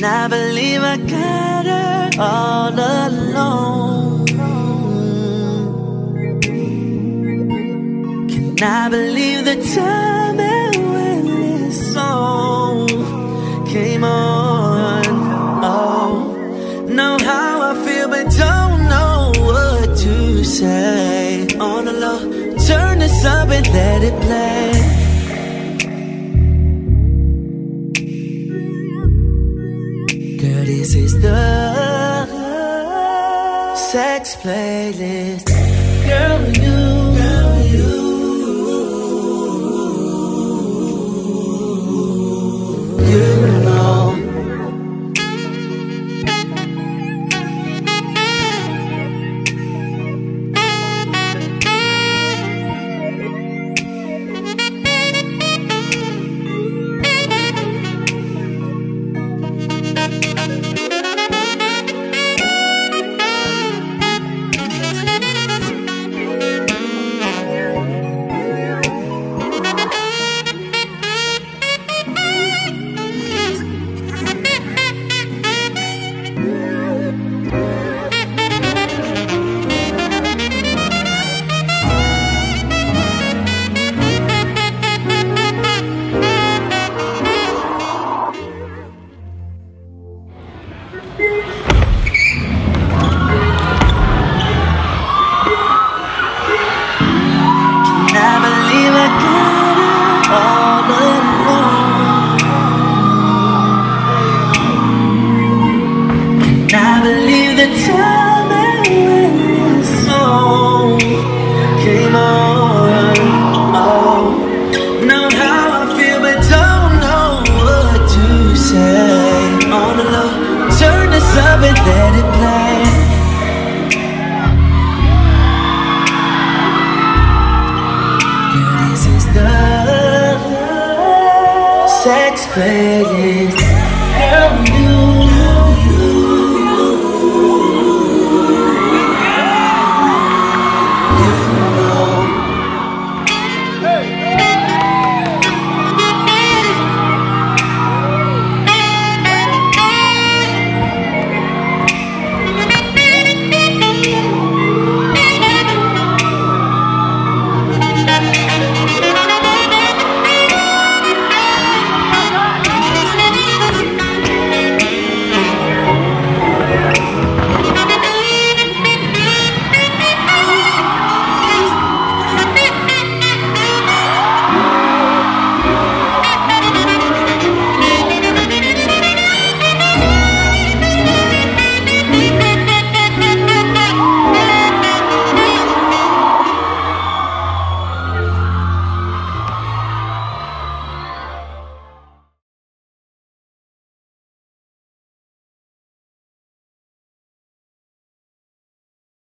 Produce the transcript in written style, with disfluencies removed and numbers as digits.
I believe I got her all alone. Can I believe the time and when this song came on? Oh, know how I feel but don't know what to say. On the low, turn this up and let it play. Girl, this is the sex playlist. Girl, you know. Sex playlist.